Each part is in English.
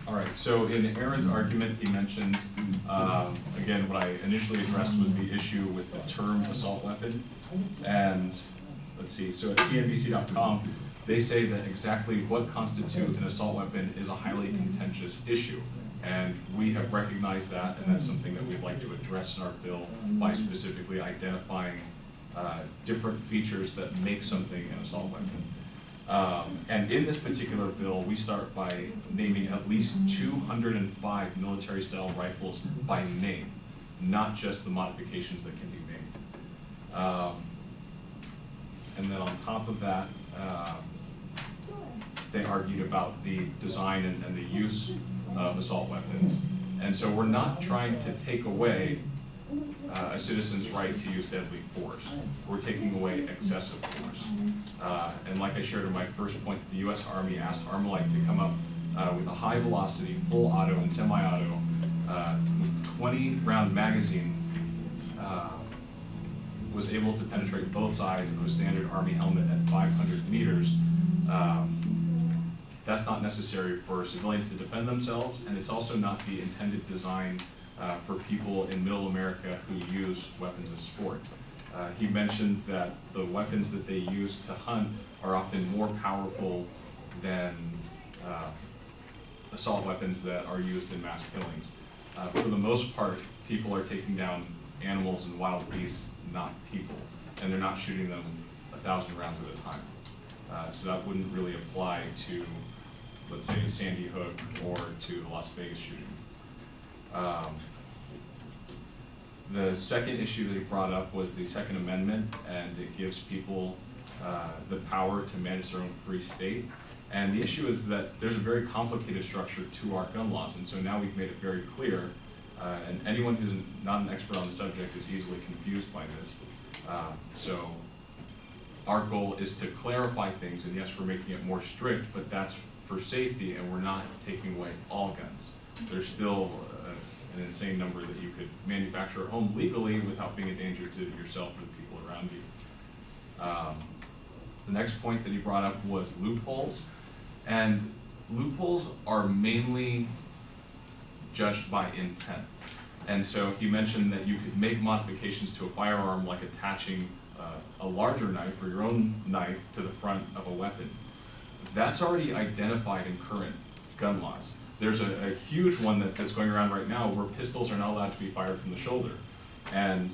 All right, so in Aaron's argument, he mentioned, again, what I initially addressed was the issue with the term assault weapon. And let's see, so at CNBC.com, they say that exactly what constitutes an assault weapon is a highly contentious issue. And we have recognized that, and that's something that we'd like to address in our bill by specifically identifying different features that make something an assault weapon. And in this particular bill, we start by naming at least 205 military-style rifles by name, not just the modifications that can be made. And then on top of that, they argued about the design and the use of assault weapons. And so we're not trying to take away a citizen's right to use deadly force. We're taking away excessive force. And like I shared in my first point, the U.S. Army asked Armalite to come up with a high-velocity, full auto and semi-auto, 20-round magazine was able to penetrate both sides of a standard Army helmet at 500 meters. That's not necessary for civilians to defend themselves, and it's also not the intended design for people in middle America who use weapons as sport. He mentioned that the weapons that they use to hunt are often more powerful than assault weapons that are used in mass killings. For the most part, people are taking down animals and wild beasts, not people, and they're not shooting them 1,000 rounds at a time. So that wouldn't really apply to, let's say, Sandy Hook or to the Las Vegas shootings. The second issue that he brought up was the Second Amendment, and it gives people the power to manage their own free state. And the issue is that there's a very complicated structure to our gun laws, and so now we've made it very clear, and anyone who's not an expert on the subject is easily confused by this. So our goal is to clarify things, and yes, we're making it more strict, but that's for safety, and we're not taking away all guns. There's still an insane number that you could manufacture at home legally without being a danger to yourself or the people around you. The next point that he brought up was loopholes, and loopholes are mainly judged by intent. And so he mentioned that you could make modifications to a firearm like attaching a larger knife or your own knife to the front of a weapon. That's already identified in current gun laws. There's a huge one that's going around right now where pistols are not allowed to be fired from the shoulder. And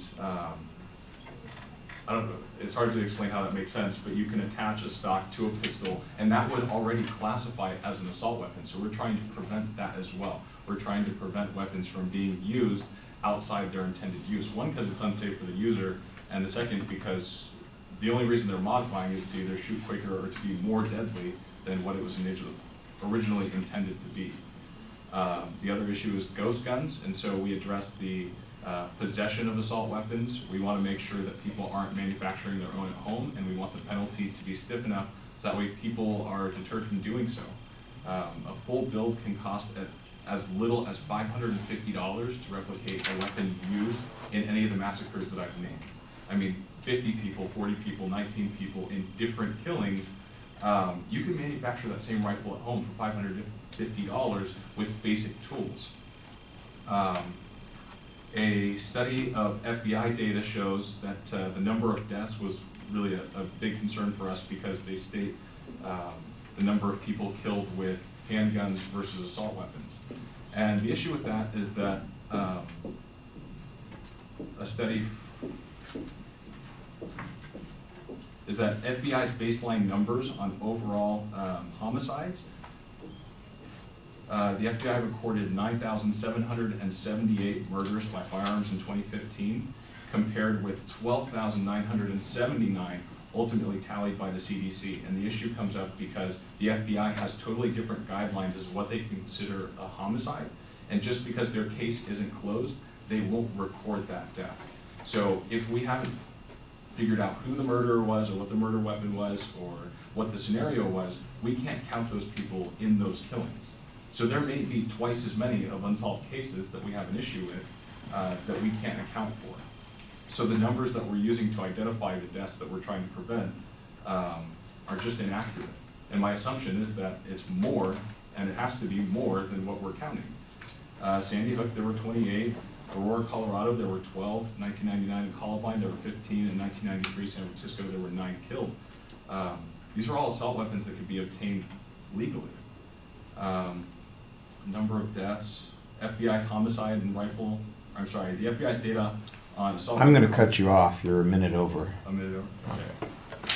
I don't know, it's hard to explain how that makes sense, but you can attach a stock to a pistol, and that would already classify it as an assault weapon. So we're trying to prevent that as well. We're trying to prevent weapons from being used outside their intended use. One, because it's unsafe for the user, and the second, because the only reason they're modifying is to either shoot quicker or to be more deadly than what it was originally intended to be. The other issue is ghost guns, and so we address the possession of assault weapons. We want to make sure that people aren't manufacturing their own at home, and we want the penalty to be stiff enough so that way people are deterred from doing so. A full build can cost as little as $550 to replicate a weapon used in any of the massacres that I've named. I mean, 50 people, 40 people, 19 people in different killings. You can manufacture that same rifle at home for $550 with basic tools. A study of FBI data shows that the number of deaths was really a big concern for us because they state the number of people killed with handguns versus assault weapons. And the issue with that is that a study is that FBI's baseline numbers on overall homicides, the FBI recorded 9,778 murders by firearms in 2015, compared with 12,979 ultimately tallied by the CDC. And the issue comes up because the FBI has totally different guidelines as what they consider a homicide. And just because their case isn't closed, they won't record that death. So if we haven't figured out who the murderer was or what the murder weapon was or what the scenario was, we can't count those people in those killings. So there may be twice as many of unsolved cases that we have an issue with that we can't account for. So the numbers that we're using to identify the deaths that we're trying to prevent are just inaccurate. And my assumption is that it's more and it has to be more than what we're counting. Sandy Hook, there were 28. Aurora, Colorado, there were 12. 1999 in Columbine, there were 15. In 1993, San Francisco, there were 9 killed. These are all assault weapons that could be obtained legally. Number of deaths, FBI's homicide and rifle, I'm sorry, the FBI's data on assault. I'm going to cut you off. You're a minute over. A minute over, okay.